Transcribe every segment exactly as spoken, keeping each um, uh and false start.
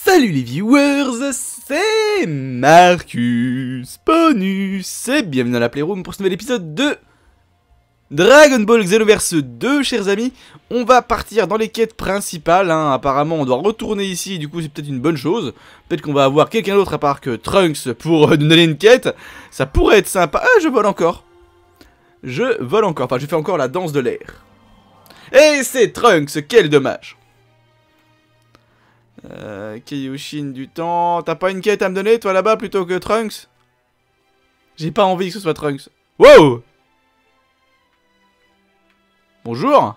Salut les viewers, c'est Marcus Ponus et bienvenue dans la Playroom pour ce nouvel épisode de Dragon Ball Xenoverse deux, chers amis. On va partir dans les quêtes principales, hein. Apparemment on doit retourner ici, du coup c'est peut-être une bonne chose. Peut-être qu'on va avoir quelqu'un d'autre à part que Trunks pour nous donner une quête. Ça pourrait être sympa. Ah, je vole encore. Je vole encore, enfin je fais encore la danse de l'air. Et c'est Trunks, quel dommage. Euh, Kaioshin du temps. T'as pas une quête à me donner, toi, là-bas, plutôt que Trunks? J'ai pas envie que ce soit Trunks. Wow! Bonjour!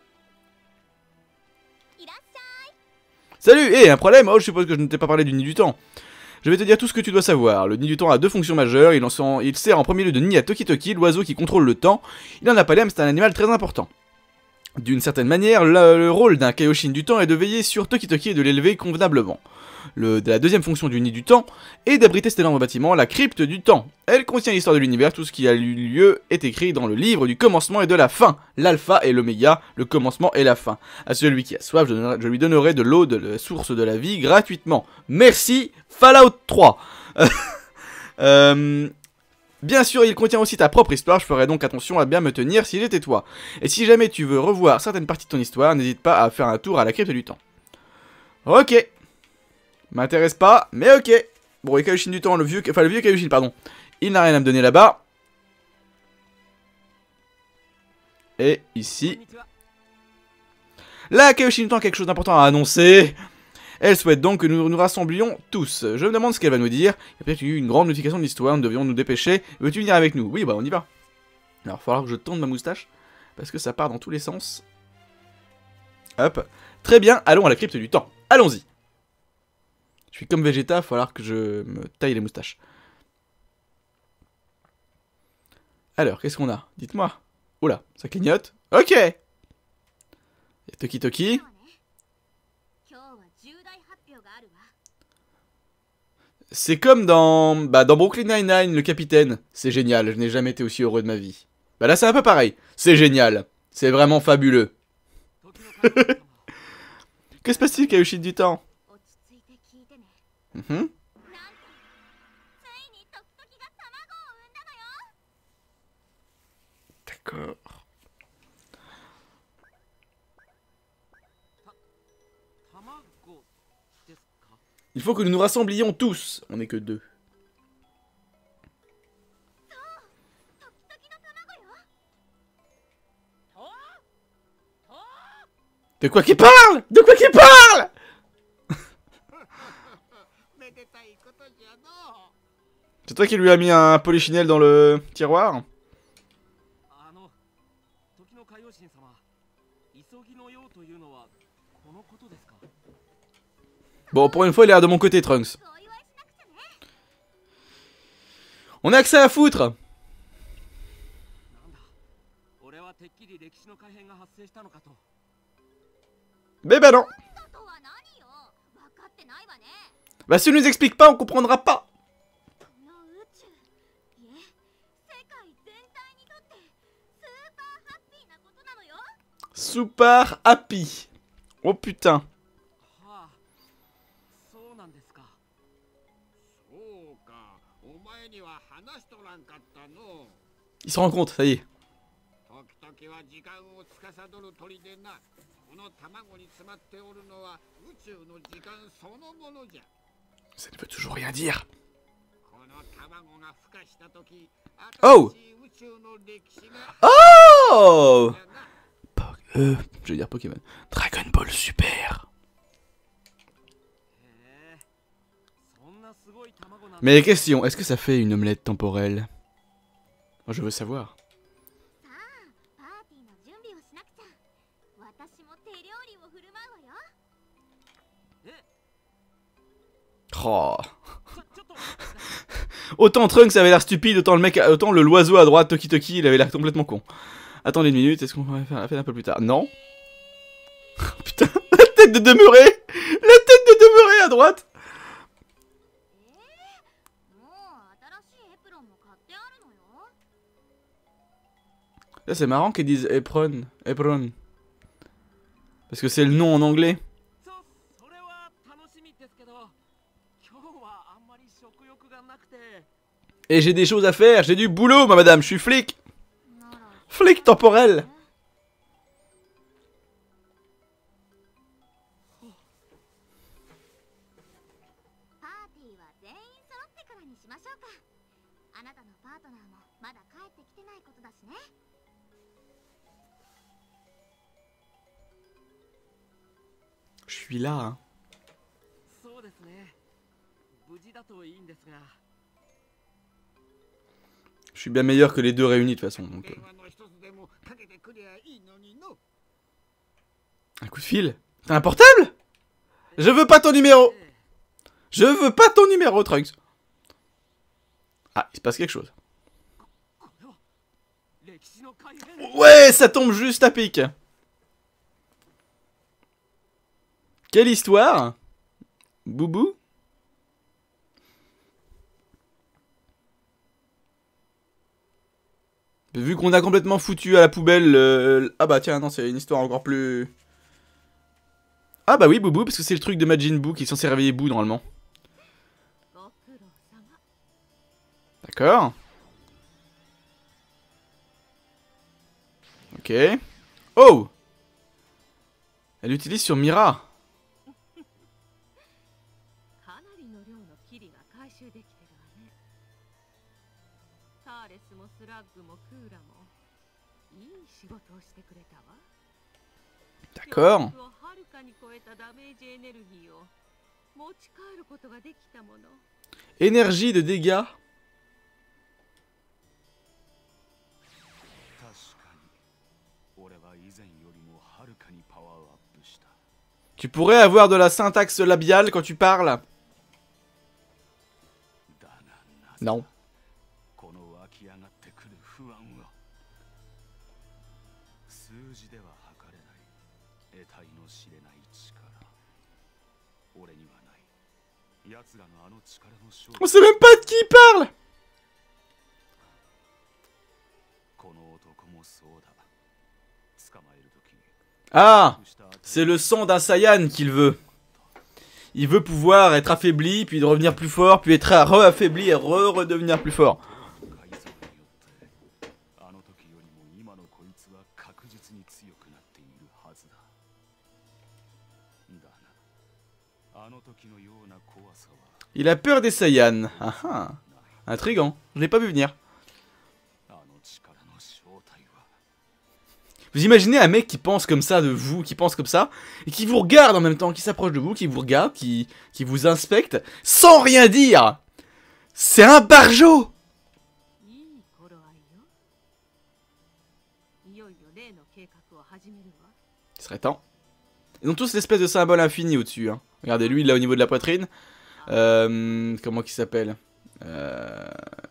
Salut! Eh, un problème? Oh, je suppose que je ne t'ai pas parlé du nid du temps. Je vais te dire tout ce que tu dois savoir. Le nid du temps a deux fonctions majeures. Il, en sont... Il sert en premier lieu de nid à Toki Toki, l'oiseau qui contrôle le temps. Il en a pas l'air, mais c'est un animal très important. D'une certaine manière, le, le rôle d'un Kaioshin du temps est de veiller sur Toki Toki et de l'élever convenablement. Le, de la deuxième fonction du nid du temps est d'abriter cet énorme bâtiment, la crypte du temps. Elle contient l'histoire de l'univers, tout ce qui a eu lieu est écrit dans le livre du commencement et de la fin. L'alpha et l'oméga, le commencement et la fin. À celui qui a soif, je, donnerai, je lui donnerai de l'eau de la source de la vie gratuitement. Merci, Fallout trois. euh... Bien sûr, il contient aussi ta propre histoire, je ferai donc attention à bien me tenir si j'étais toi. Et si jamais tu veux revoir certaines parties de ton histoire, n'hésite pas à faire un tour à la crypte du temps. Ok. M'intéresse pas, mais ok. Bon, et Kaioshin du temps, le vieux, enfin le vieux Kaioshin, pardon. Il n'a rien à me donner là-bas. Et ici. La Kaioshin du temps a quelque chose d'important à annoncer. Elle souhaite donc que nous nous rassemblions tous. Je me demande ce qu'elle va nous dire. Il y a peut-être eu une grande modification de l'histoire, nous devions nous dépêcher. Veux-tu venir avec nous? Oui, bah on y va. Alors, il va falloir que je tourne ma moustache, parce que ça part dans tous les sens. Hop. Très bien, allons à la crypte du temps. Allons-y. Je suis comme Vegeta, il va falloir que je me taille les moustaches. Alors, qu'est-ce qu'on a? Dites-moi. Oula, ça clignote. Ok. Il y a Toki Toki. C'est comme dans... Bah, dans Brooklyn Nine-Nine, le capitaine. C'est génial, je n'ai jamais été aussi heureux de ma vie. Bah là, c'est un peu pareil. C'est génial. C'est vraiment fabuleux. Que se passe-t-il, Kaioshin du temps? mm-hmm. D'accord. Il faut que nous nous rassemblions tous. On n'est que deux. De quoi qu'il parle? De quoi qu'il parle? C'est toi qui lui as mis un polichinelle dans le tiroir? Bon, pour une fois, il a l'air de mon côté, Trunks. On a accès à foutre. Mais bah non. Bah si on nous explique pas, on comprendra pas. Super happy. Oh putain. Il se rend compte, ça y est. Ça ne veut toujours rien dire. Oh! Oh! Po euh, je veux dire Pokémon. Dragon Ball Super. Mais question, est-ce que ça fait une omelette temporelle? Moi, je veux savoir. Oh. Autant Trunks avait l'air stupide, autant le mec, autant le l'oiseau à droite, Toki Toki, il avait l'air complètement con. Attendez une minute, est-ce qu'on va faire la fête un peu plus tard? Non. Putain, la tête de demeurer, la tête de demeurer à droite. Là, c'est marrant qu'ils disent apron, apron. Parce que c'est le nom en anglais. Et j'ai des choses à faire, j'ai du boulot, ma madame, je suis flic. Flic temporel. Je suis là, hein. Je suis bien meilleur que les deux réunis de toute façon. Donc, euh... Un coup de fil? T'as un portable? Je veux pas ton numéro. Je veux pas ton numéro, Trunks. Ah, il se passe quelque chose. Ouais, ça tombe juste à pic. Quelle histoire? Boubou? Vu qu'on a complètement foutu à la poubelle... Euh... Ah bah tiens, non, c'est une histoire encore plus... Ah bah oui, Boubou, parce que c'est le truc de Majin Buu qui est censé réveiller Buu, normalement. D'accord. Ok. Oh! Elle l'utilise sur Mira. D'accord. Énergie de dégâts. Tu pourrais avoir de la syntaxe labiale quand tu parles. Non. On sait même pas de qui il parle. Ah, c'est le sang d'un Saiyan qu'il veut. Il veut pouvoir être affaibli, puis revenir plus fort, puis être re-affaibli et re-redevenir plus fort. Il a peur des Saiyans. Ah ah. Intriguant. Je l'ai pas vu venir. Vous imaginez un mec qui pense comme ça de vous, qui pense comme ça, et qui vous regarde en même temps, qui s'approche de vous, qui vous regarde, qui, qui vous inspecte, sans rien dire. C'est un barjot. Il serait temps. Ils ont tous l'espèce de symbole infini au-dessus. Hein. Regardez, lui, là, au niveau de la poitrine. Euh, comment qu'il s'appelle euh...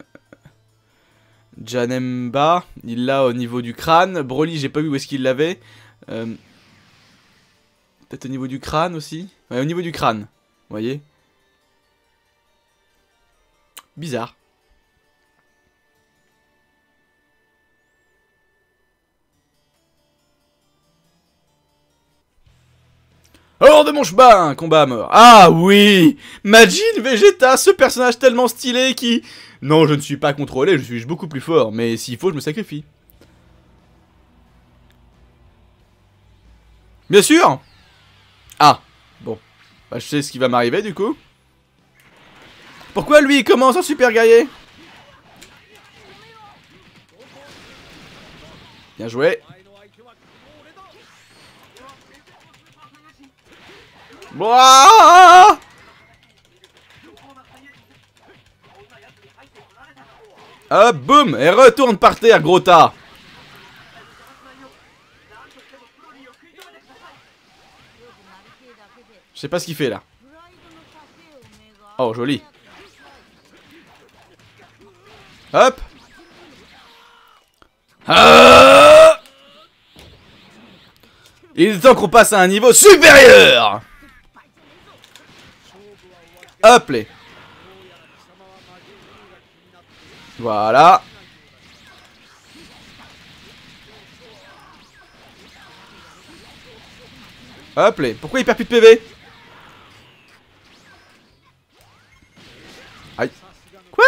Janemba, il l'a au niveau du crâne. Broly, j'ai pas vu où est-ce qu'il l'avait. Euh... Peut-être au niveau du crâne aussi. Ouais, au niveau du crâne. Vous voyez? Bizarre. Hors de mon chemin, combat à mort. Ah oui, Majin Vegeta, ce personnage tellement stylé qui... Non, je ne suis pas contrôlé, je suis beaucoup plus fort, mais s'il faut, je me sacrifie. Bien sûr. Ah, bon. Bah, je sais ce qui va m'arriver, du coup. Pourquoi lui, il commence en super guerrier? Bien joué. Wouah! Hop, boum! Et retourne par terre, gros tas! Je sais pas ce qu'il fait là. Oh, joli. Hop! Ah! Il est temps qu'on passe à un niveau supérieur! Hop les. Voilà. Hop les. Pourquoi il perd plus de P V? Aïe. Quoi?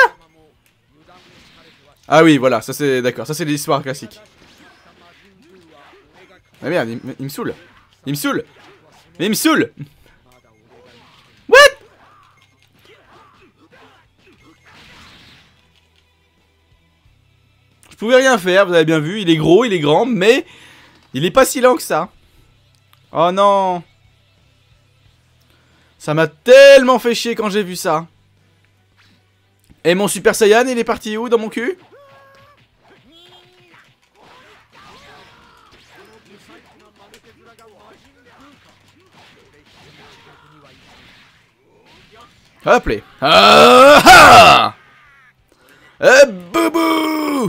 Ah oui, voilà, ça c'est... D'accord, ça c'est l'histoire classique. Ah merde, il, il me saoule. Il me saoule. Mais il me saoule. What? Je pouvais rien faire, vous avez bien vu. Il est gros, il est grand, mais... il est pas si lent que ça. Oh non. Ça m'a tellement fait chier quand j'ai vu ça. Et mon Super Saiyan, il est parti où dans mon cul? Hop les. Ah ah. Eh boubou.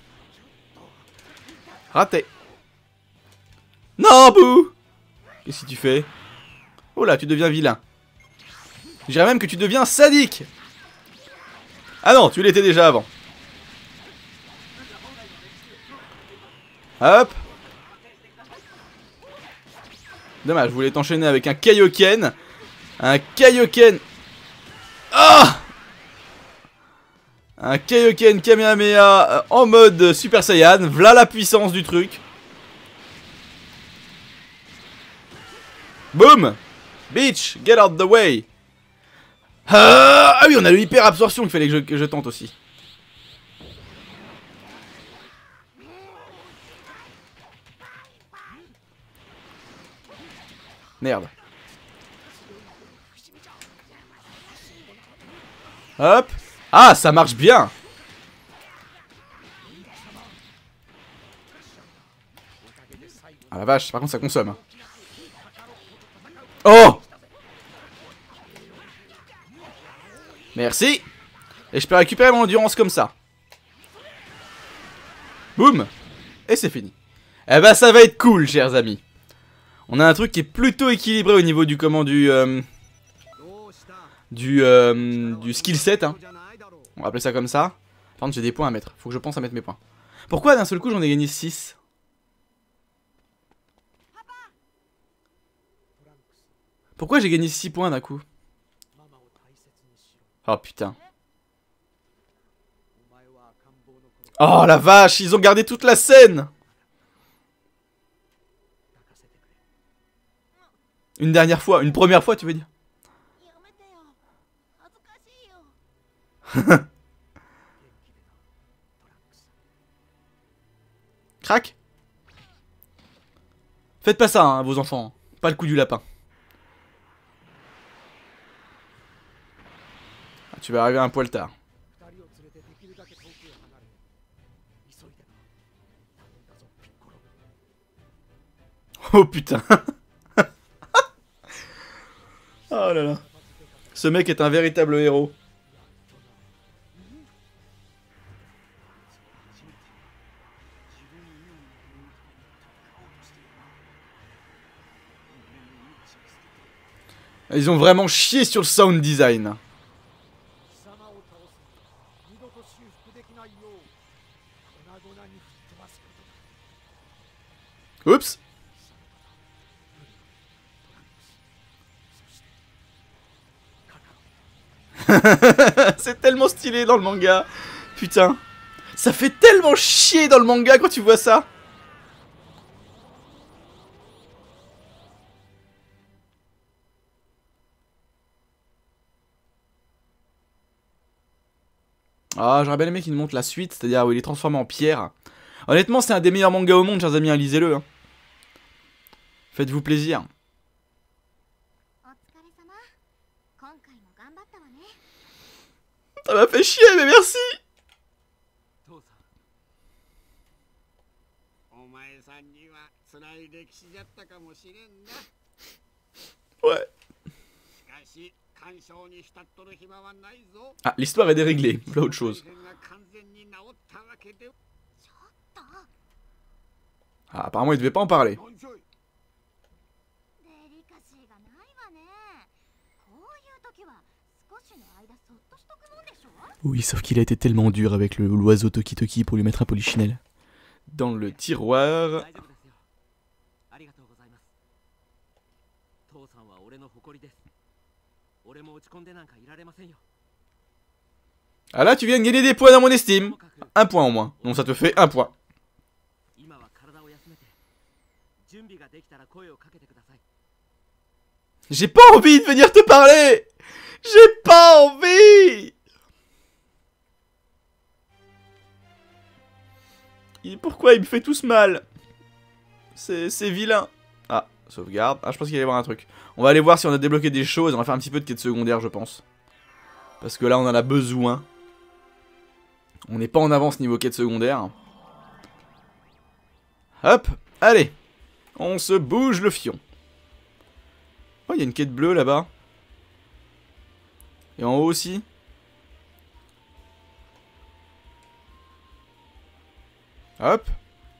Raté. Non, Bou. Qu'est-ce que tu fais? Oh là, tu deviens vilain. Je dirais même que tu deviens sadique. Ah non, tu l'étais déjà avant. Hop. Dommage, je voulais t'enchaîner avec un Kaioken. Un Kaioken. Ah, un Kaioken Kamehameha euh, en mode Super Saiyan. V'là la puissance du truc. Boom. Bitch, get out the way. Ah, ah oui, on a le hyper absorption qu'il fallait que je, que je tente aussi. Merde. Hop. Ah, ça marche bien. Ah la vache, par contre ça consomme. Oh. Merci. Et je peux récupérer mon endurance comme ça. Boum. Et c'est fini. Eh ben ça va être cool, chers amis. On a un truc qui est plutôt équilibré au niveau du comment du euh, du euh, du skill set. Hein. On va appeler ça comme ça. Par contre j'ai des points à mettre. Faut que je pense à mettre mes points. Pourquoi d'un seul coup j'en ai gagné six? Pourquoi j'ai gagné six points d'un coup? Oh putain. Oh la vache, ils ont gardé toute la scène. Une dernière fois, une première fois tu veux dire? Crac. Faites pas ça hein, vos enfants. Pas le coup du lapin. Ah, tu vas arriver un poil tard. Oh putain. Oh là là. Ce mec est un véritable héros. Ils ont vraiment chié sur le sound design. Oups. C'est tellement stylé dans le manga. Putain. Ça fait tellement chier dans le manga quand tu vois ça. Ah, j'aurais bien aimé qu'il nous montre la suite, c'est-à-dire où il est transformé en pierre. Honnêtement, c'est un des meilleurs mangas au monde, chers amis, hein, lisez-le. Hein. Faites-vous plaisir. Ça m'a fait chier, mais merci. Ouais. Ah, l'histoire est déréglée, voilà autre chose. Ah, apparemment il devait pas en parler. Oui, sauf qu'il a été tellement dur avec le l'oiseau Toki Toki pour lui mettre un polichinelle. Dans le tiroir. Ah là, tu viens de gagner des points dans mon estime. Un point au moins. Donc ça te fait un point. J'ai pas envie de venir te parler. J'ai pas envie. Et pourquoi il me fait tous mal? C'est vilain. Ah, sauvegarde. Ah, je pense qu'il va y avoir un truc. On va aller voir si on a débloqué des choses. On va faire un petit peu de quête secondaire, je pense. Parce que là, on en a besoin. On n'est pas en avance niveau quête secondaire. Hop, allez. On se bouge le fion. Oh, il y a une quête bleue là-bas. Et en haut aussi. Hop.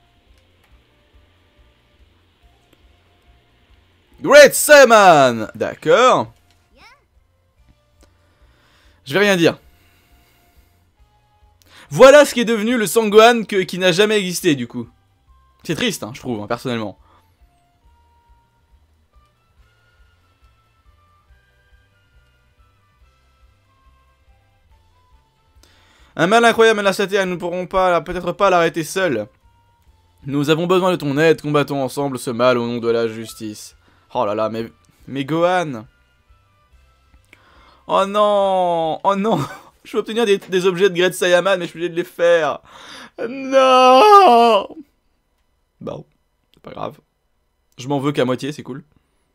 Great Saiyaman. D'accord. Je vais rien dire. Voilà ce qui est devenu le Sangohan que, qui n'a jamais existé du coup. C'est triste, hein, je trouve, hein, personnellement. Un mal incroyable menace la Terre, nous ne pourrons pas, peut-être pas l'arrêter seul. Nous avons besoin de ton aide, combattons ensemble ce mal au nom de la justice. Oh là là, mais... Mais Gohan... Oh non. Oh non. Je veux obtenir des, des objets de Great Saiyaman, mais je suis obligé de les faire. Non. Bon, c'est pas grave. Je m'en veux qu'à moitié, c'est cool.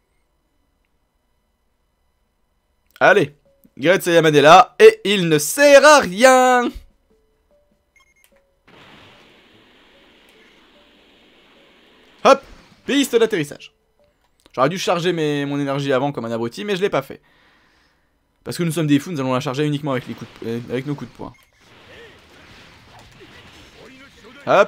Allez. Great Saiyaman est là, et il ne sert à rien. Hop. Piste d'atterrissage. J'aurais dû charger mes, mon énergie avant comme un abruti, mais je l'ai pas fait. Parce que nous sommes des fous, nous allons la charger uniquement avec, les coups de, avec nos coups de poing. Hop.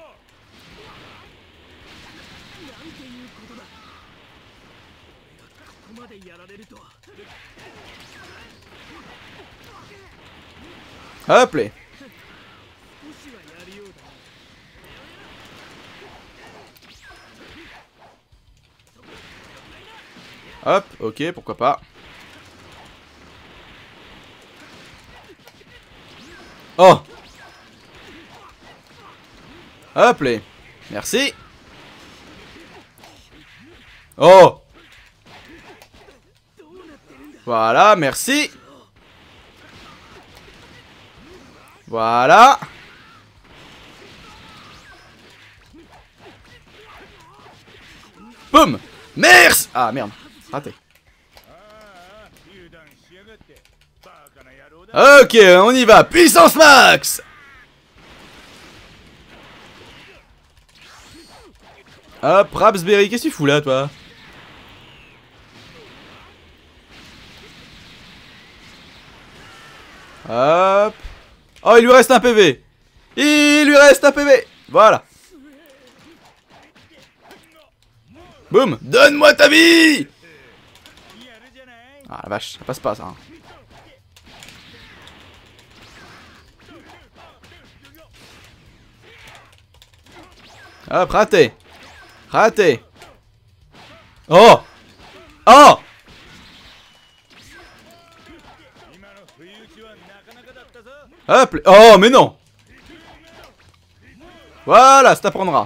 Hop les. Hop, ok, pourquoi pas. Oh. Hop les. Merci. Oh. Voilà, merci. Voilà. Boum. Merci. Ah merde. Raté. Ok, on y va. Puissance max. Hop, Rapsberry, qu'est-ce que tu fous là, toi? Hop. Oh, il lui reste un P V. Il lui reste un P V. Voilà. Boum. Donne-moi ta vie. Ah la vache, ça passe pas ça. Hein. Hop, raté. Raté. Oh. Oh. Hop. Oh, mais non. Voilà, ça t'apprendra.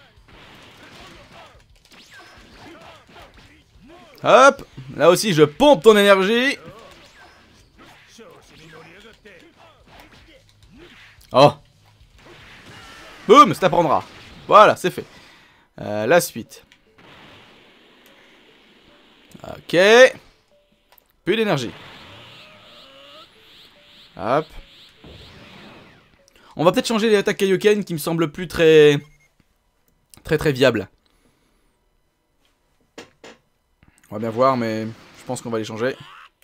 Hop. Là aussi, je pompe ton énergie. Oh. Boum, ça t'apprendra. Voilà, c'est fait. Euh, la suite. Ok. Plus d'énergie. Hop. On va peut-être changer les attaques Kaioken qui me semblent plus très... Très très viables. On va bien voir, mais je pense qu'on va les changer.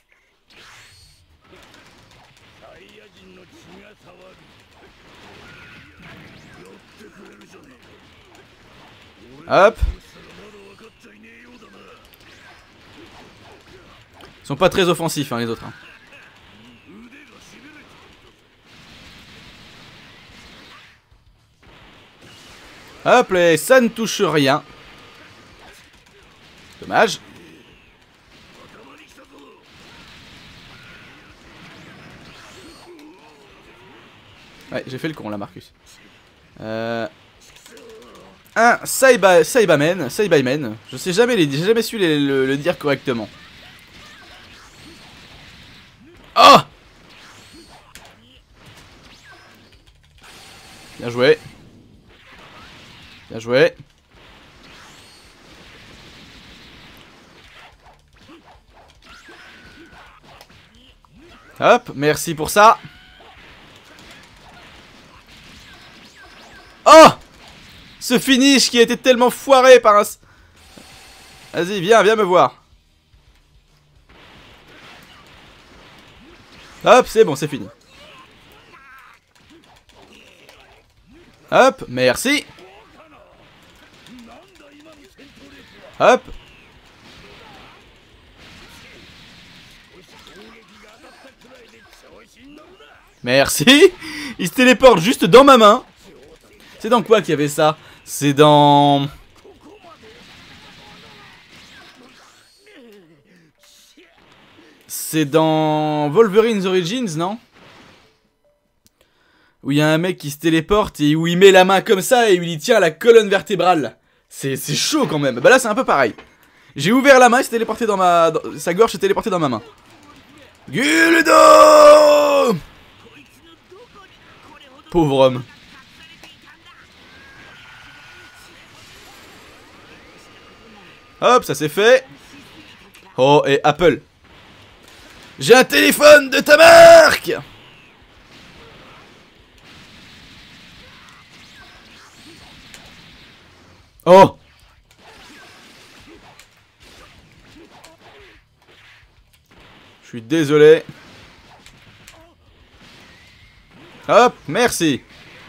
Hop. Ils sont pas très offensifs, hein, les autres. Hein. Hop, et ça ne touche rien. Dommage. Ouais, j'ai fait le con là, Marcus. Euh... Un Saiba... Saibamen, Saibamen. Je sais jamais les... J'ai jamais su les... le... le dire correctement. Oh! Bien joué. Bien joué. Hop, merci pour ça. Oh! Ce finish qui a été tellement foiré par un... Vas-y, viens, viens me voir. Hop, c'est bon, c'est fini. Hop, merci. Hop. Merci. Il se téléporte juste dans ma main. C'est dans quoi qu'il y avait ça? C'est dans... C'est dans Wolverine's Origins, non? Où il y a un mec qui se téléporte et où il met la main comme ça et il y tient la colonne vertébrale. C'est chaud quand même. Bah là c'est un peu pareil. J'ai ouvert la main, il s'est téléporté dans ma... Dans... Sa gorge s'est téléportée dans ma main. Guldo! Pauvre homme. Hop, ça c'est fait. Oh, et Apple. J'ai un téléphone de ta marque! Oh! Je suis désolé. Hop, merci.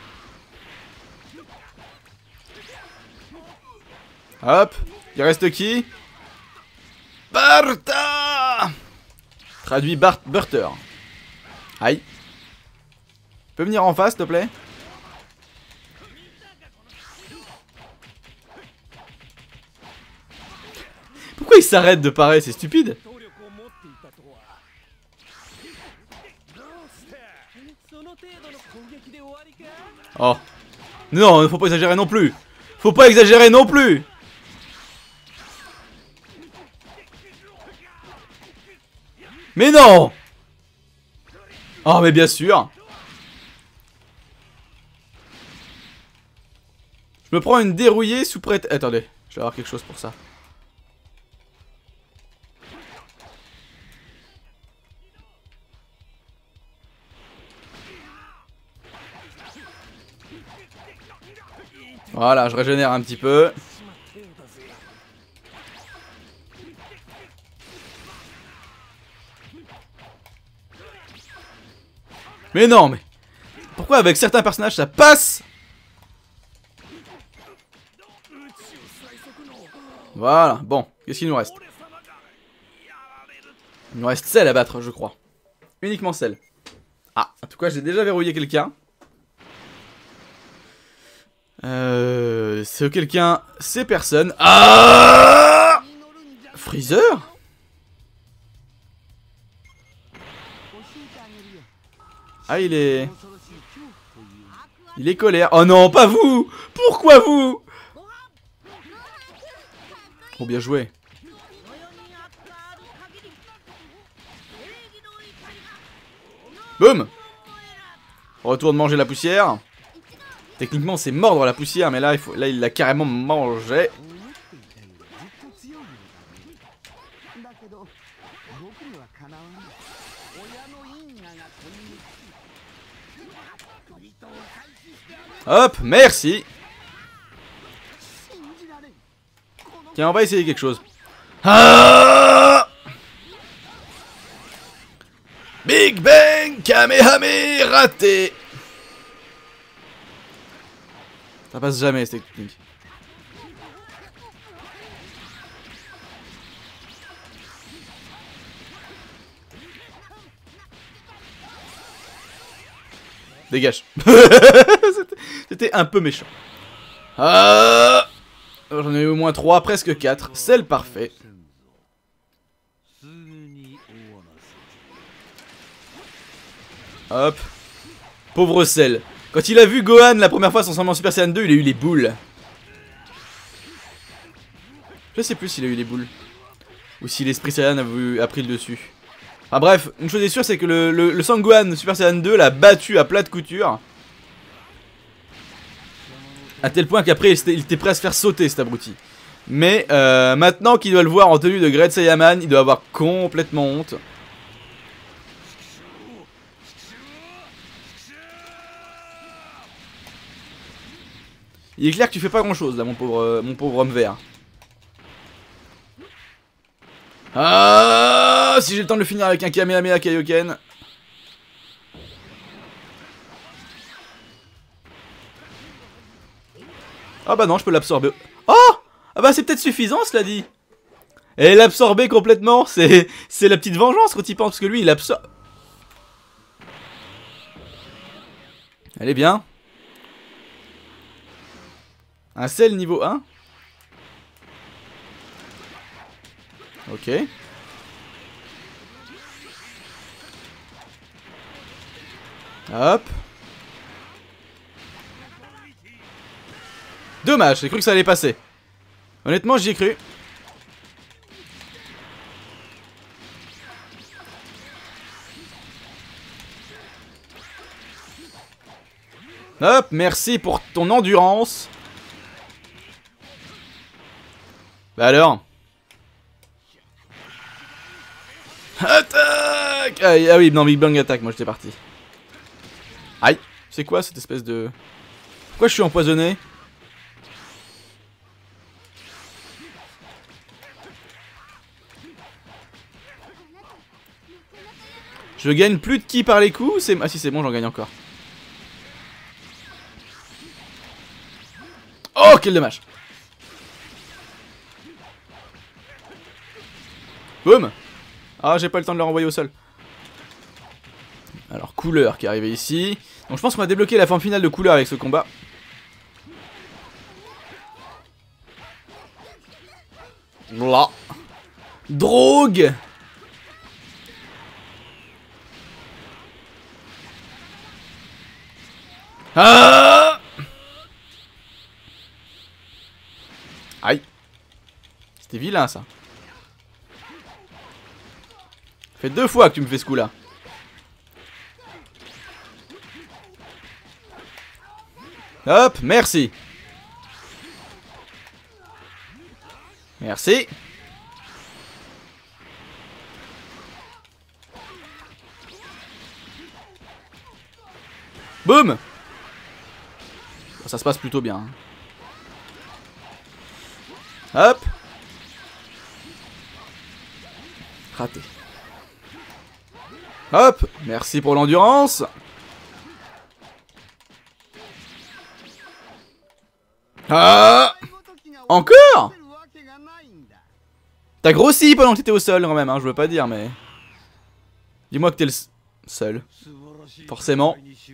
Hop, il reste qui? Bartha! Traduit Bart Burter. Aïe. Tu peux venir en face, s'il te plaît? Pourquoi il s'arrête de parler? C'est stupide. Oh. Non, il faut pas exagérer non plus. Faut pas exagérer non plus. Mais non. Oh mais bien sûr. Je me prends une dérouillée sous prête... Attendez, je vais avoir quelque chose pour ça. Voilà, je régénère un petit peu. Mais non, mais... Pourquoi avec certains personnages ça passe? Voilà, bon, qu'est-ce qu'il nous reste? Il nous reste celle à battre, je crois. Uniquement celle. Ah, en tout cas, j'ai déjà verrouillé quelqu'un. Euh... Ce quelqu'un, c'est personne. Ah! Freezer? Ah, il est... Il est colère. Oh non, pas vous! Pourquoi vous? Oh, bien joué. Boum! Retourne manger la poussière. Techniquement, c'est mordre la poussière, mais là, il faut... là, il l'a carrément mangé. Hop, merci. Tiens, on va essayer quelque chose. Ah! Big Bang Kamehame raté. Ça passe jamais cette technique. Dégage. C'était un peu méchant. Ah, j'en ai eu au moins trois, presque quatre. C'est le parfait. Hop. Pauvre Cell. Quand il a vu Gohan la première fois transformé en Super Saiyan deux, il a eu les boules. Je sais plus s'il a eu les boules. Ou si l'esprit Saiyan a, vu, a pris le dessus. Enfin bref, une chose est sûre, c'est que le, le, le Sangohan Super Saiyan deux l'a battu à plat de couture. À tel point qu'après il, il était prêt à se faire sauter cet abruti. Mais euh, maintenant qu'il doit le voir en tenue de Great Saiyaman, il doit avoir complètement honte. Il est clair que tu fais pas grand chose là mon pauvre, euh, mon pauvre homme vert. Ah, si j'ai le temps de le finir avec un Kamehameha Kaioken. Ah bah non, je peux l'absorber. Oh, ah bah c'est peut-être suffisant cela dit. Et l'absorber complètement, c'est c'est la petite vengeance quand il pense, parce que lui il absorbe. Elle est bien. Un sel niveau un. Ok. Hop. Dommage, j'ai cru que ça allait passer. Honnêtement, j'y ai cru. Hop, merci pour ton endurance. Bah alors. Attaque. Ah, ah oui, non, Big Bang attaque, moi j'étais parti. Aïe, c'est quoi cette espèce de... Pourquoi je suis empoisonné? Je gagne plus de ki par les coups. Ah si, c'est bon, j'en gagne encore. Oh, quel dommage. Boum. Ah, j'ai pas le temps de le renvoyer au sol. Alors, Couleur qui est arrivé ici. Donc je pense qu'on va débloquer la forme finale de Couleur avec ce combat. Là. Drogue. Ah. Aïe. C'était vilain ça. Ça fait deux fois que tu me fais ce coup là. Hop, merci. Merci. Boum. Ça se passe plutôt bien. Hop. Raté. Hop. Merci pour l'endurance. Ah. Encore. T'as grossi pendant que t'étais au sol quand même, hein, je veux pas dire, mais... Dis-moi que t'es le seul. Forcément.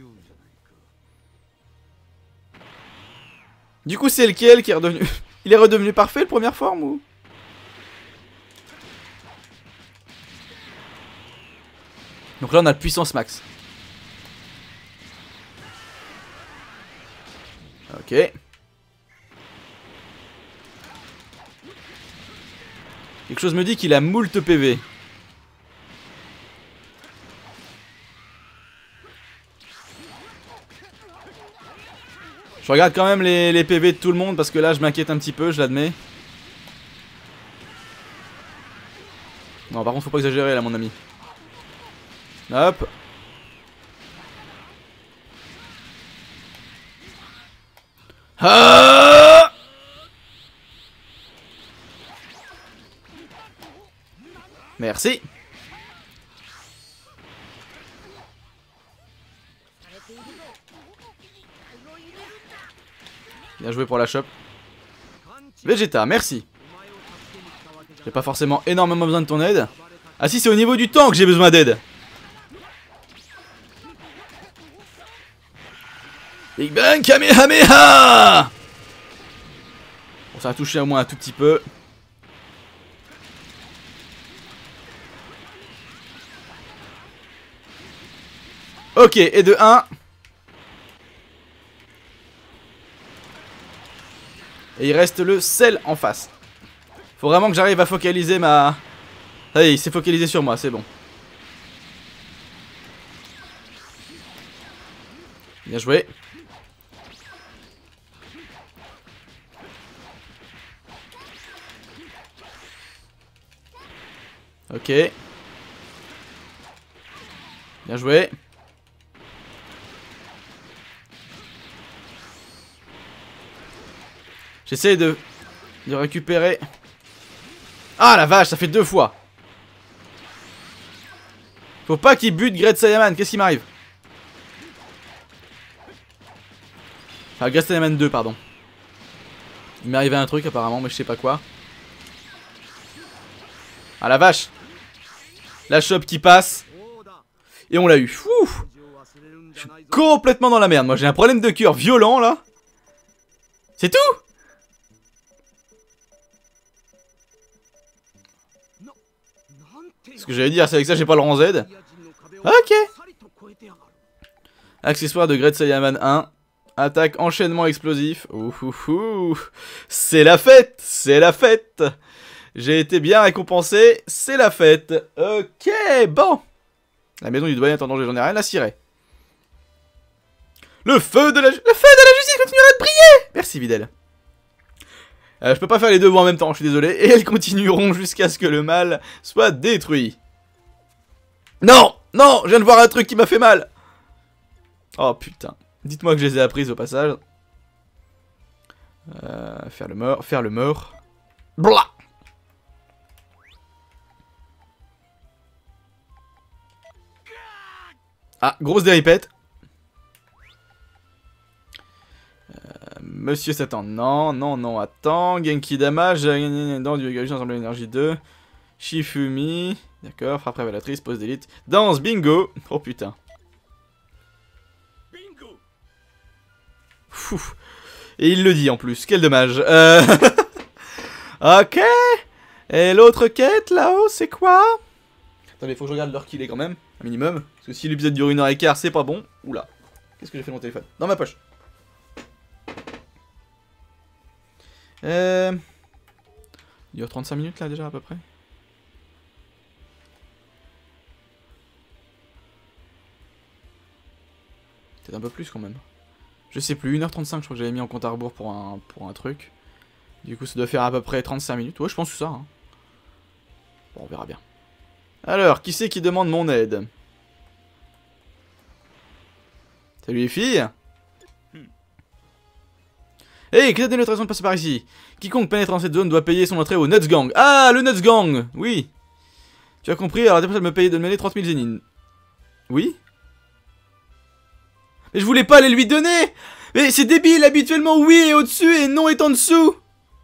Du coup, c'est lequel qui est redevenu... Il est redevenu parfait, le première forme, ou... Donc là, on a la puissance max. Ok. Quelque chose me dit qu'il a moult P V. Je regarde quand même les, les P V de tout le monde parce que là je m'inquiète un petit peu, je l'admets. Non, par contre faut pas exagérer là mon ami. Hop. Ah. Merci. Bien joué pour la chope. Vegeta, merci. J'ai pas forcément énormément besoin de ton aide. Ah si, c'est au niveau du temps que j'ai besoin d'aide. Big Bang Kamehameha. Bon, ça a touché au moins un tout petit peu. Ok, et de un. Et il reste le sel en face. Faut vraiment que j'arrive à focaliser ma... Allez, il s'est focalisé sur moi, c'est bon. Bien joué. Ok. Bien joué. J'essaie de... de récupérer... Ah la vache, ça fait deux fois. Faut pas qu'il bute Great Saiyaman, qu'est-ce qui m'arrive? Ah, Great Saiyaman deux, pardon. Il m'est arrivé un truc apparemment, mais je sais pas quoi. Ah la vache. La chope qui passe. Et on l'a eu. Fou. Je suis complètement dans la merde. Moi j'ai un problème de cœur violent là. C'est tout. Ce que j'allais dire, c'est avec ça j'ai pas le rang Z. Ok. Accessoire de Great Saiyaman un. Attaque enchaînement explosif. Ouhouhou. C'est la fête. C'est la fête. J'ai été bien récompensé. C'est la fête. Ok, bon. La maison du douanier est en danger, j'en ai rien à cirer. Le feu de la, ju le feu de la justice continuera de briller. Merci Videl. Euh, je peux pas faire les deux en même temps, je suis désolé. Et elles continueront jusqu'à ce que le mal soit détruit. Non, non, je viens de voir un truc qui m'a fait mal. Oh putain. Dites-moi que je les ai apprises au passage. Euh, faire le mort, faire le mort. Blah. Ah, grosse déripette. Euh, Monsieur Satan, non, non, non, attends. Genki Dama, j'ai dans du égalisation ensemble l'énergie deux. Shifumi, d'accord, frappe révélatrice, pose d'élite. Danse, bingo. Oh putain. Fou. Et il le dit en plus, quel dommage. Euh... ok. Et l'autre quête là-haut, c'est quoi? Attendez, faut que je regarde l'heure qu'il est quand même, un minimum. Parce que si l'épisode dure une heure et quart, c'est pas bon. Oula. Qu'est-ce que j'ai fait de mon téléphone? Dans ma poche. Euh... Il dure trente-cinq minutes là déjà à peu près. Peut-être un peu plus quand même. Je sais plus, une heure trente-cinq je crois que j'avais mis en compte à rebours pour un, pour un truc. Du coup ça doit faire à peu près trente-cinq minutes. Ouais je pense que c'est ça. Hein. Bon on verra bien. Alors, qui c'est qui demande mon aide? Salut les filles. Hey, quelle est notre raison de passer par ici? Quiconque pénètre dans cette zone doit payer son entrée au Nuts Gang. Ah, le Nuts Gang. Oui. Tu as compris, alors t'es prêt à me payer de me donner trente mille zénines. Oui. Mais je voulais pas les lui donner. Mais c'est débile, habituellement oui est au-dessus et non est en dessous.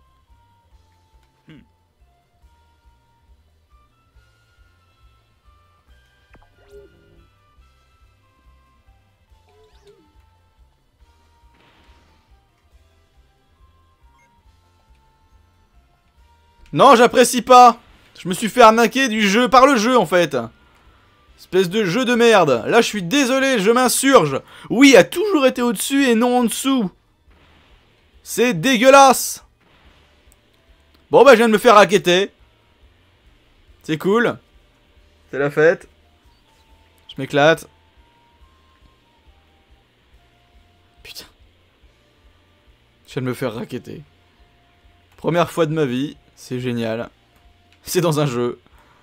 Non, j'apprécie pas. Je me suis fait arnaquer du jeu par le jeu en fait. Espèce de jeu de merde. Là, je suis désolé, je m'insurge. Oui a toujours été au-dessus et non en dessous. C'est dégueulasse. Bon bah, je viens de me faire racketter. C'est cool. C'est la fête. Je m'éclate. Putain. Je viens de me faire racketter. Première fois de ma vie. C'est génial. C'est dans un jeu.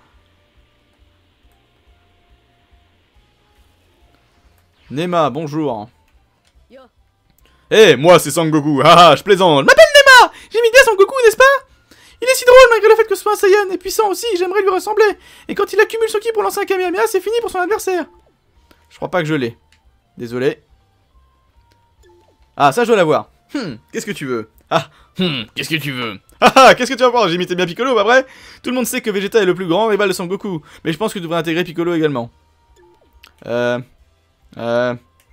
Nema, bonjour. Eh, hey, moi c'est Sangoku. Haha, je plaisante. Je m'appelle Nema. J'ai mis bien Sangoku, n'est-ce pas? Il est si drôle malgré le fait que ce soit un Saiyan et puissant aussi. J'aimerais lui ressembler. Et quand il accumule son ki pour lancer un Kamehameha, c'est fini pour son adversaire. Je crois pas que je l'ai. Désolé. Ah, ça je dois l'avoir. Hum, qu'est-ce que tu veux? Ah, hum, qu'est-ce que tu veux? Ah ah, qu'est-ce que tu vas voir? J'ai imité bien Piccolo, pas vrai? Tout le monde sait que Vegeta est le plus grand rival de Sangoku. Mais je pense que tu devrais intégrer Piccolo également. Euh... Euh...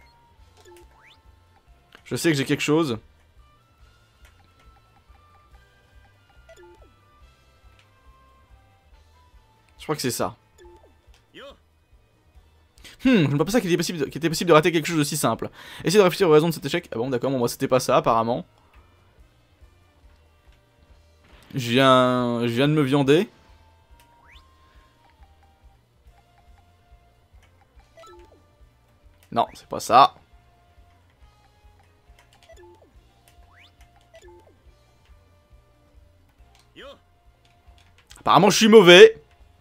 Je sais que j'ai quelque chose. Je crois que c'est ça. Hmm, je ne pense pas qu'il était, possible, qu'il était possible de rater quelque chose d'aussi simple. Essayez de réfléchir aux raisons de cet échec. Ah bon, d'accord, bon, moi c'était pas ça apparemment. Je viens, je viens de me viander. Non, c'est pas ça. Apparemment, je suis mauvais.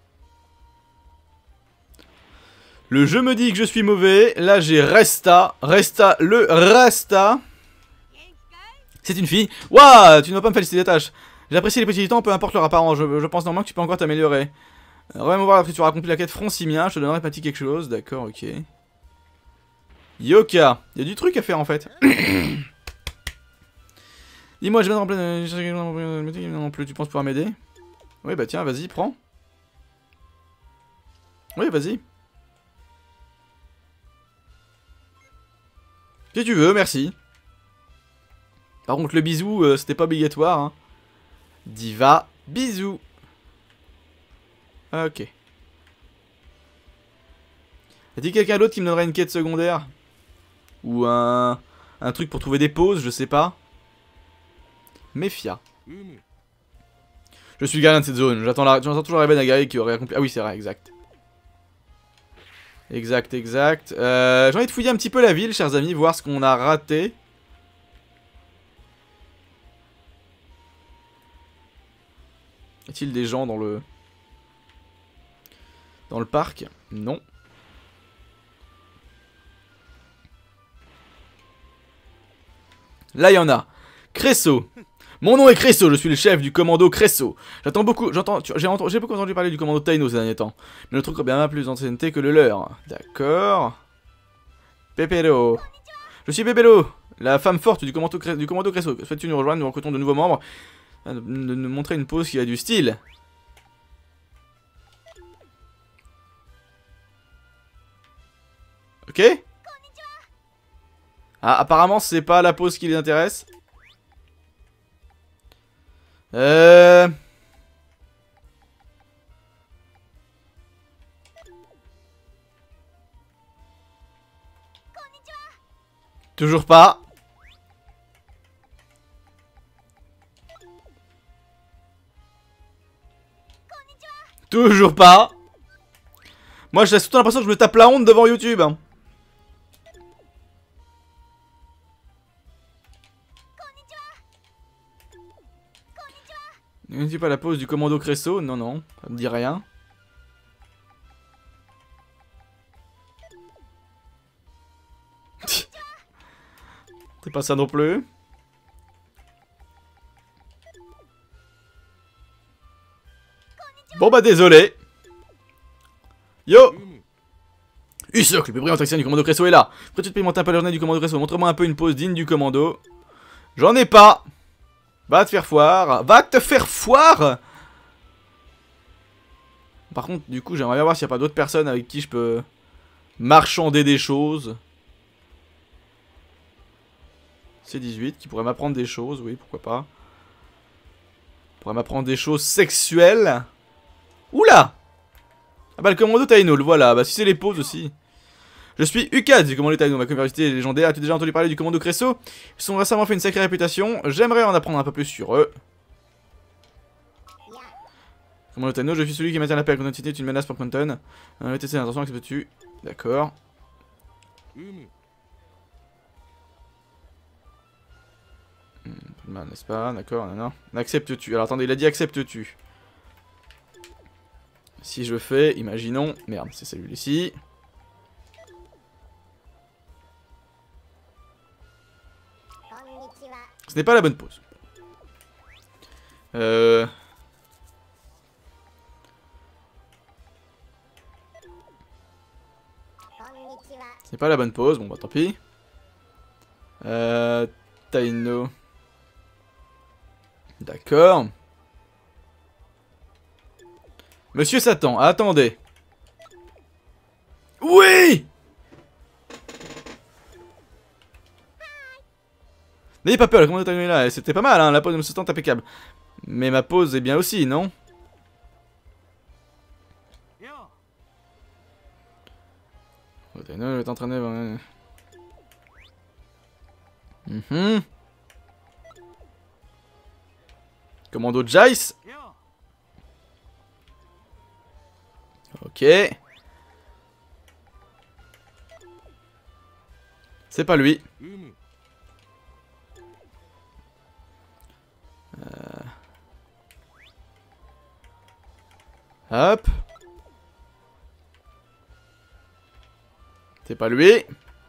Le jeu me dit que je suis mauvais. Là, j'ai Resta. Resta, le Resta. C'est une fille. Waouh, tu ne vas pas me féliciter des tâches. J'apprécie les petits temps, peu importe leur apparence. Je, je pense normalement que tu peux encore t'améliorer. Vraiment voir après tu auras accompli la quête Francimien. Je te donnerai petit quelque chose. D'accord, ok. Yoka. Il y a du truc à faire en fait. Dis-moi, je viens de remplir. Non plus, tu penses pouvoir m'aider? Oui, bah tiens, vas-y, prends. Oui, vas-y. Si tu veux, merci. Par contre, le bisou, euh, c'était pas obligatoire. Hein. Diva, bisous. Ok. Y a-t-il quelqu'un d'autre qui me donnerait une quête secondaire? Ou un... un truc pour trouver des pauses, je sais pas. Méfia. Je suis le gardien de cette zone. J'attends la... toujours la Nagari qui aurait accompli... Ah oui, c'est vrai, exact. Exact, exact. Euh, J'ai envie de fouiller un petit peu la ville, chers amis, voir ce qu'on a raté. Y a-t-il des gens dans le... dans le parc? Non. Là, il y en a. Cresso. Mon nom est Cresso, je suis le chef du commando Cresso. J'entends beaucoup, j'entends, j'ai beaucoup entendu parler du commando Taino ces derniers temps. Mais le truc a bien plus d'ancienneté que le leur. D'accord. Pepero. Je suis Pepero, la femme forte du commando, du commando Cresso. Souhaites-tu nous rejoindre? Nous recrutons de nouveaux membres. De nous montrer une pose qui a du style. Ok. Ah, apparemment, c'est pas la pose qui les intéresse. Euh... Toujours pas. Toujours pas. Moi, j'ai surtout l'impression que je me tape la honte devant YouTube. Hein. Ne dis pas la pose du commando Cresso? Non, non, ça me dit rien. C'est pas ça non plus. Bon bah désolé. Yo Usok, le plus brillant tacticien du commando Cresso est là. Peux-tu te pimenter un peu la journée du commando Cresso? Montre-moi un peu une pose digne du commando. J'en ai pas. Va te faire foire. Va te faire foire. Par contre, du coup, j'aimerais bien voir s'il n'y a pas d'autres personnes avec qui je peux marchander des choses. C dix-huit, qui pourrait m'apprendre des choses, oui, pourquoi pas. Pourrait m'apprendre des choses sexuelles. Oula! Ah bah le commando Taino, le voilà. Bah si c'est les pauses aussi. Je suis Ukad du commando Taino, ma communauté légendaire. As-tu déjà entendu parler du commando Cresso? Ils ont récemment fait une sacrée réputation. J'aimerais en apprendre un peu plus sur eux. Commando Taino, je suis celui qui maintient la paix. La continuité est une menace pour Quentin. Euh, T C, attention, acceptes-tu? D'accord. Hmm, n'est-ce pas? D'accord, non, non. Acceptes-tu? Alors attendez, il a dit acceptes-tu. Si je fais, imaginons... Merde, c'est celui-ci. Ce n'est pas la bonne pose. Euh... Ce n'est pas la bonne pose, bon bah tant pis. Euh... Taino. D'accord. Monsieur Satan, attendez. Oui! N'ayez pas peur, le commando est là, c'était pas mal, hein, la pose de Monsieur Satan est impeccable. Mais ma pose est bien aussi, non? Taino est entraîné... Mhm. Commando Jace. Ok. C'est pas lui. Euh... Hop. C'est pas lui.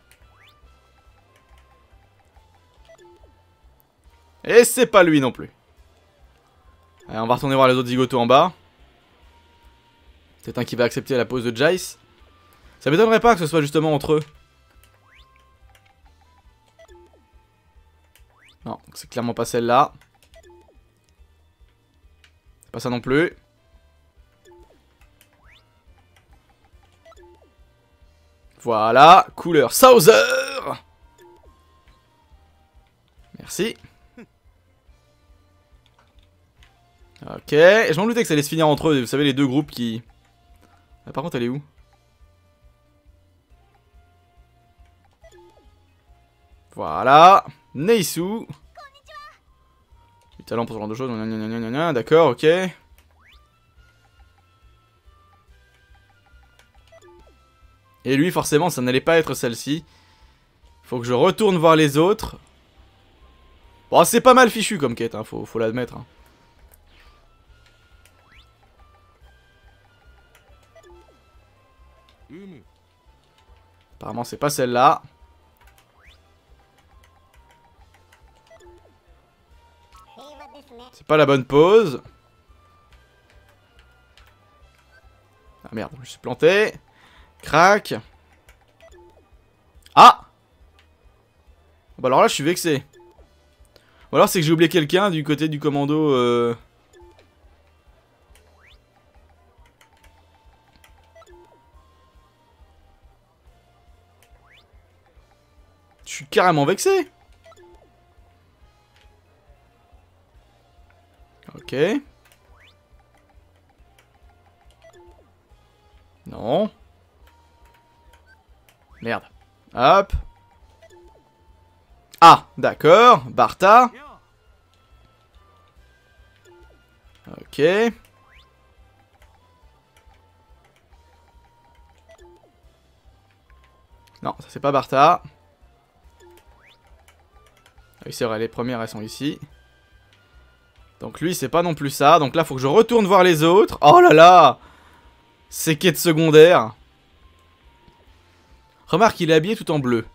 Et c'est pas lui non plus. Allez, on va retourner voir les autres zigotos en bas. Peut-être un qui va accepter la pose de Jace. Ça m'étonnerait pas que ce soit justement entre eux. Non, c'est clairement pas celle-là. C'est pas ça non plus. Voilà, couleur Sauser. Merci. Ok, je m'en doutais que ça allait se finir entre eux, vous savez les deux groupes qui... Ah, par contre elle est où? Voilà, Neisu. Du talent pour ce genre de choses, d'accord, ok. Et lui forcément ça n'allait pas être celle-ci. Faut que je retourne voir les autres. Bon c'est pas mal fichu comme quête, hein, faut, faut l'admettre. Hein. Apparemment c'est pas celle-là. C'est pas la bonne pose. Ah merde, je me suis planté. Crac. Ah bah alors là je suis vexé. Ou alors c'est que j'ai oublié quelqu'un du côté du commando euh... Je suis carrément vexé. Ok. Non. Merde. Hop. Ah, d'accord. Bartha. Ok. Non, ça c'est pas Bartha. Ah oui, c'est vrai, les premières elles sont ici. Donc lui c'est pas non plus ça. Donc là faut que je retourne voir les autres. Oh là là. C'est quête secondaire. Remarque il est habillé tout en bleu.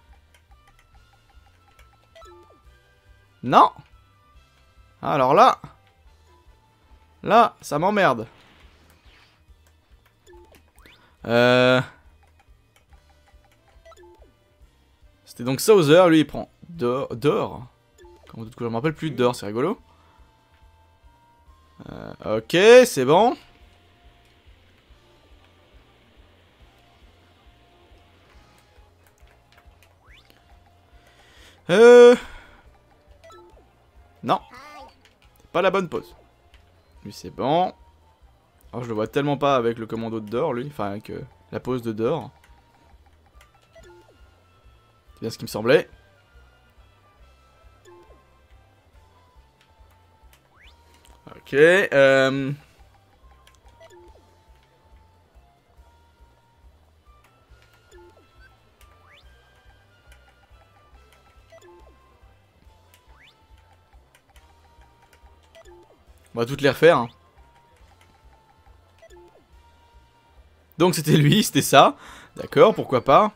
Non. Alors là. Là ça m'emmerde. Euh... C'était donc Sauser, lui il prend d'or. D'or. Comme je me rappelle plus d'or, c'est rigolo. Euh, ok, c'est bon. Euh... Non. C'est pas la bonne pose. Lui c'est bon. Alors je le vois tellement pas avec le commando de Dor, lui. Enfin avec euh, la pose de Dor. C'est bien ce qui me semblait. Ok, euh... on va toutes les refaire. Hein. Donc c'était lui, c'était ça. D'accord, pourquoi pas.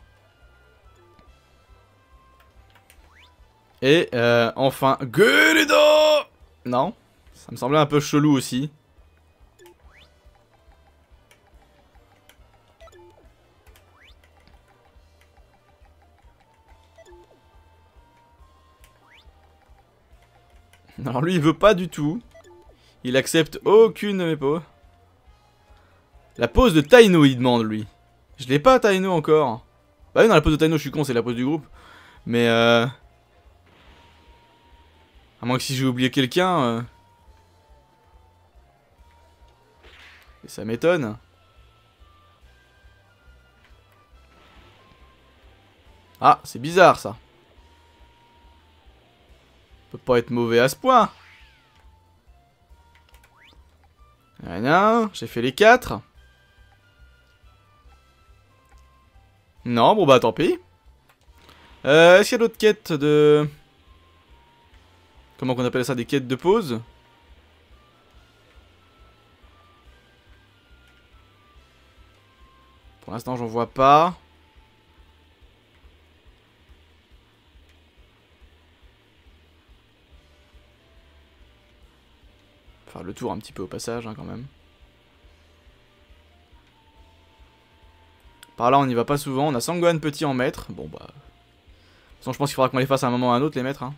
Et euh, enfin, Guerido. Non, ça me semblait un peu chelou aussi. Alors lui il veut pas du tout. Il accepte aucune de mes poses. La pose de Taino il demande lui. Je l'ai pas Taino encore. Bah oui non la pose de Taino je suis con c'est la pose du groupe. Mais euh... à moins que si j'ai oublié quelqu'un... Euh... Et ça m'étonne. Ah c'est bizarre ça. Peut pas être mauvais à ce point. rien. J'ai fait les quatre. Non, bon bah tant pis. Euh, Est-ce qu'il y a d'autres quêtes de... Comment qu'on appelle ça? Des quêtes de pause? Pour l'instant, j'en vois pas. Faire le tour un petit peu au passage, hein, quand même. Par là, on n'y va pas souvent. On a Sanggohan petit en maître. Bon, bah... De toute façon, je pense qu'il faudra qu'on les fasse à un moment ou à un autre, les maîtres. Hein.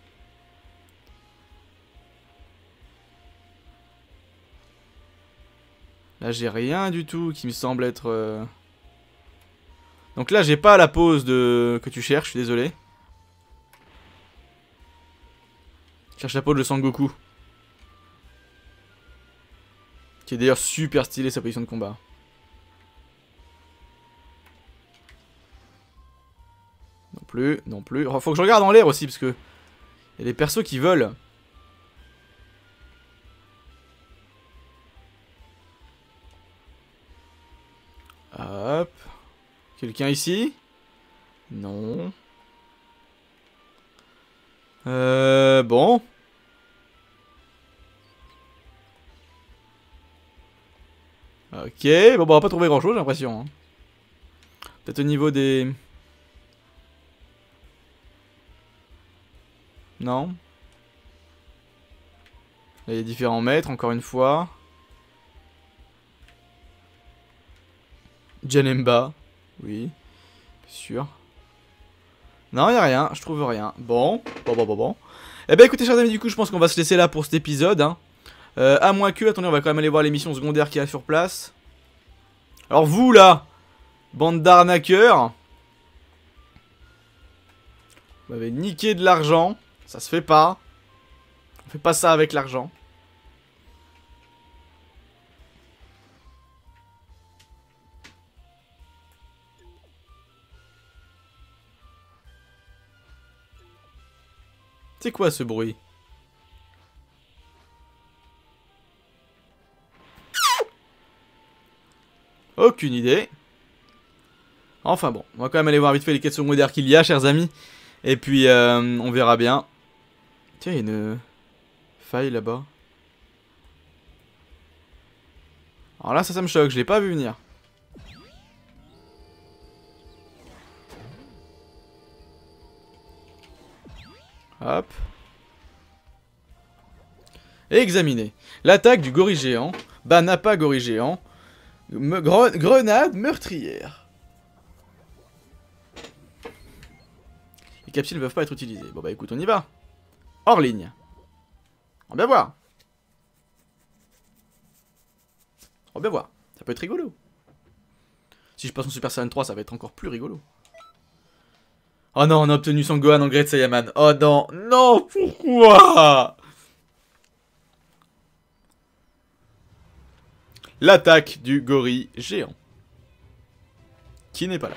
Là, j'ai rien du tout qui me semble être... Euh... Donc là, j'ai pas la pause de... que tu cherches, je suis désolé. Je cherche la pause de Sangoku. Qui est d'ailleurs super stylé sa position de combat. Non plus, non plus. Oh, faut que je regarde en l'air aussi, parce que... Il y a des persos qui volent. Hop. Quelqu'un ici? Non. Euh... Bon. Ok. Bon, bah, on va pas trouver grand chose, j'ai l'impression. Hein. Peut-être au niveau des... Non. Là, il y a différents maîtres, encore une fois. Janemba. Oui. Sûr. Non, il n'y a rien. Je trouve rien. Bon. Bon, bon, bon, bon. Eh ben, écoutez, chers amis, du coup, je pense qu'on va se laisser là pour cet épisode. Hein. Euh, à moins que... Attendez, on va quand même aller voir les missions secondaires qu'il y a sur place. Alors, vous, là, bande d'arnaqueurs. Vous m'avez niqué de l'argent. Ça se fait pas. On fait pas ça avec l'argent. C'est quoi ce bruit? Aucune idée. Enfin bon, on va quand même aller voir vite fait les quêtes secondaires qu'il y a, chers amis. Et puis, euh, on verra bien. Tiens, il y a une faille là-bas. Alors là, ça, ça me choque, je l'ai pas vu venir. Hop. Et examiner. L'attaque du gorille géant. Bah, n'a pas gorille géant. Me gre grenade meurtrière. Les capsules ne peuvent pas être utilisées. Bon bah écoute, on y va. Hors ligne. On va bien voir. On va bien voir. Ça peut être rigolo. Si je passe en Super Saiyan trois, ça va être encore plus rigolo. Oh non, on a obtenu son Gohan en Great Saiyaman. Oh non, non, pourquoi? L'attaque du gorille géant. Qui n'est pas là.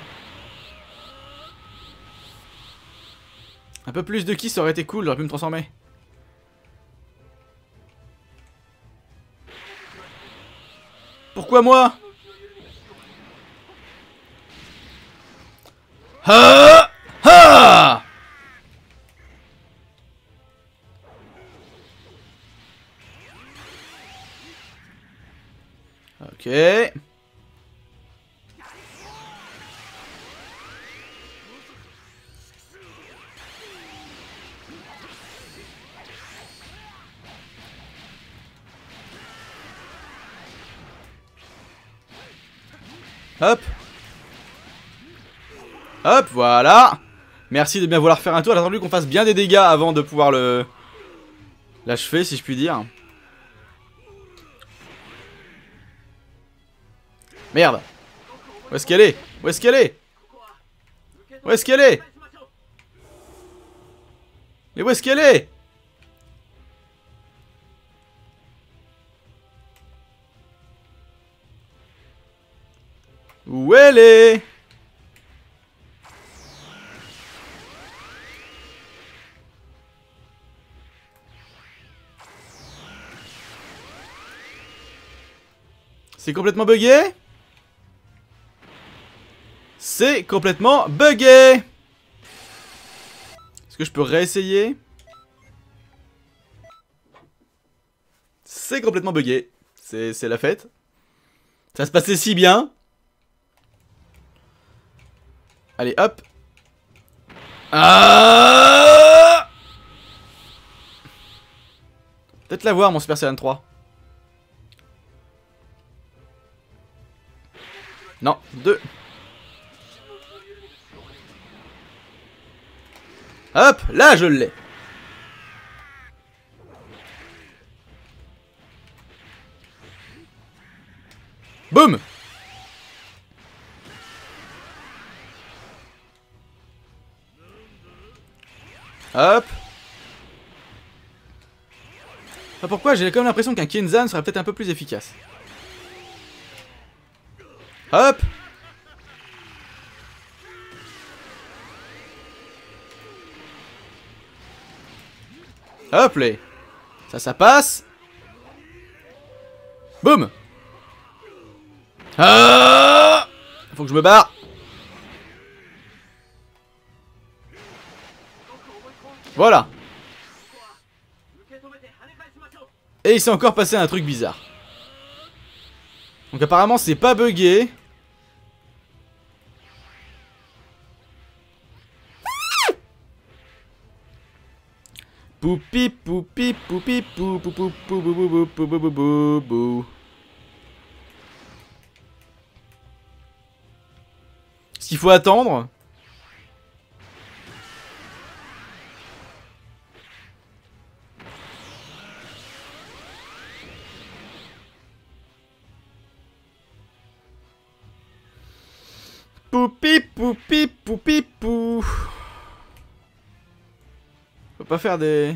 Un peu plus de ki, ça aurait été cool, j'aurais pu me transformer. Pourquoi moi? Ha ha! Ok. Hop. Hop, voilà. Merci de bien vouloir faire un tour. Il a attendu qu'on fasse bien des dégâts avant de pouvoir le... l'achever, si je puis dire. Merde. Où est-ce qu'elle est? Où est-ce qu'elle est? Où est-ce qu'elle est? Mais où est-ce qu'elle est? Où elle est? C'est complètement bugué. C'est complètement bugué. Est-ce que je peux réessayer? C'est complètement bugué. C'est la fête. Ça se passait si bien. Allez, hop. Ah, peut-être l'avoir, mon Super Saiyan trois. Non, deux. Hop, là je l'ai. Boum. Hop. Enfin, pourquoi j'ai quand même l'impression qu'un Kenzan serait peut-être un peu plus efficace. Hop. Hop les. Ça, ça passe. Boum. Ah, faut que je me barre. Voilà. Et il s'est encore passé un truc bizarre. Donc apparemment c'est pas bugué. Poupi poupi poupi pou pou pou pou pou pou pou pou pou pou pou. Est-ce qu'il faut attendre? Poupi poupi poupi pou. Faut pas faire des...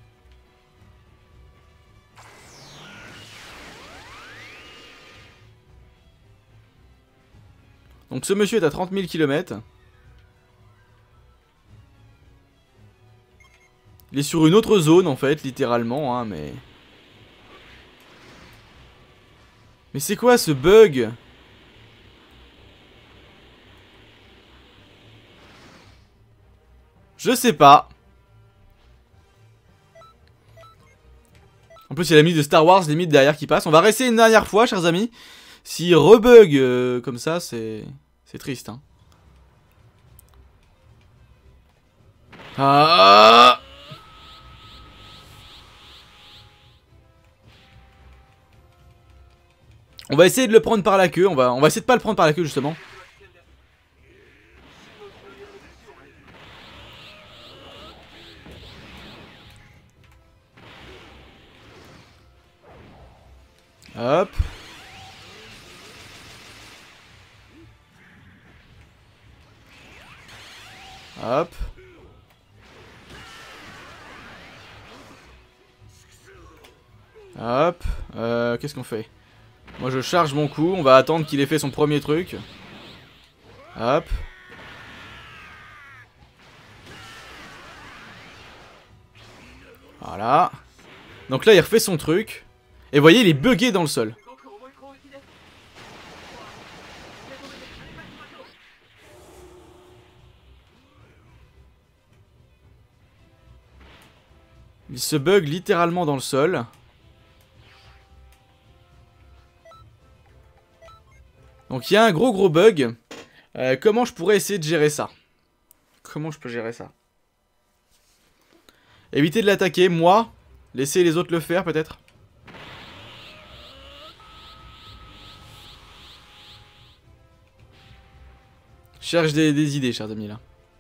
Donc ce monsieur est à trente mille kilomètres. Il est sur une autre zone en fait, littéralement, hein, mais... Mais c'est quoi ce bug? Je sais pas. En plus, il y a la musique de Star Wars limite derrière qui passe. On va réessayer une dernière fois, chers amis. S'il rebug euh, comme ça, c'est c'est triste. Hein. Ah, on va essayer de le prendre par la queue. On va, on va essayer de pas le prendre par la queue, justement. Hop. Hop. Hop. Euh, Qu'est-ce qu'on fait? Moi je charge mon coup. On va attendre qu'il ait fait son premier truc. Hop. Voilà. Donc là il refait son truc. Et vous voyez, il est bugué dans le sol. Il se bug littéralement dans le sol. Donc il y a un gros gros bug. Euh, comment je pourrais essayer de gérer ça? Comment je peux gérer ça? Éviter de l'attaquer, moi. Laisser les autres le faire peut-être. Cherche des, des idées, chers amis, là.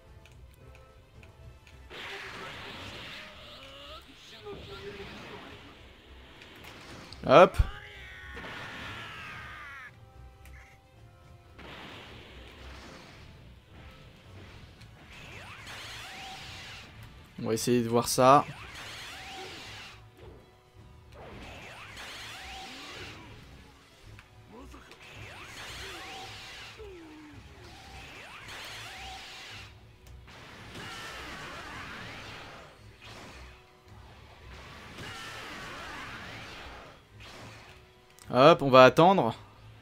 Hop. On va essayer de voir ça. Hop, on va attendre.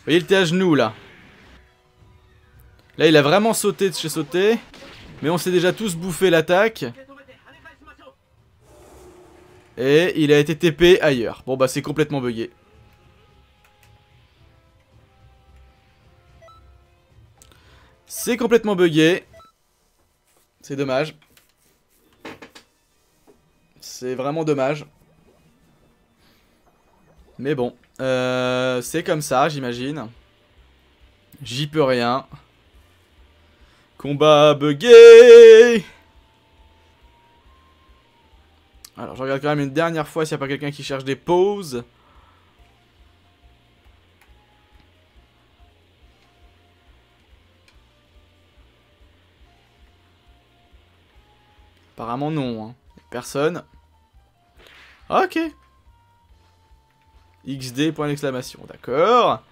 voyez, il était à genoux, là. Là, il a vraiment sauté de chez sauté. Mais on s'est déjà tous bouffé l'attaque. Et il a été T P ailleurs. Bon, bah, c'est complètement bugué. C'est complètement bugué. C'est dommage. C'est vraiment dommage. Mais bon. Euh, c'est comme ça, j'imagine. J'y peux rien. Combat bugué. Alors, je regarde quand même une dernière fois s'il n'y a pas quelqu'un qui cherche des pauses. Apparemment non, hein. Personne. Ok. X D, point d'exclamation, d'accord.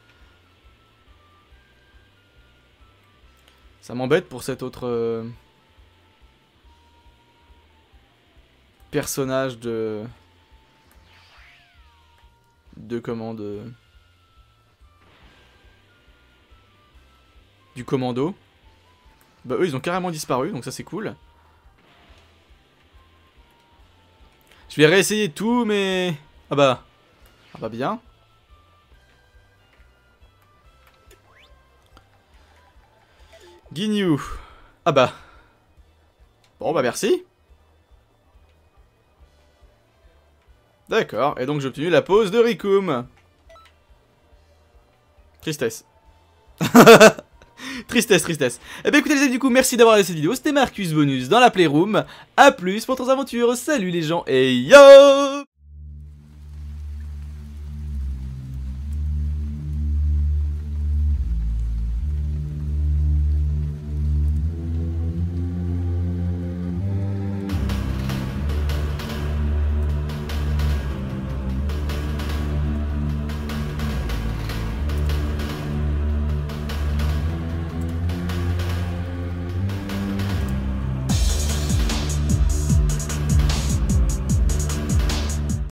Ça m'embête pour cet autre... Euh, personnage de... De commande... Du commando. Bah eux ils ont carrément disparu, donc ça c'est cool. Je vais réessayer tout, mais... Ah bah... Ah bah bien. Ginyu. Ah bah. Bon bah merci. D'accord, et donc j'ai obtenu la pose de Rikum. Tristesse. Tristesse, tristesse. Eh bien écoutez les amis, du coup, merci d'avoir regardé cette vidéo. C'était Marcus Bonus dans la Playroom. A plus pour d'autres aventures. Salut les gens et yo!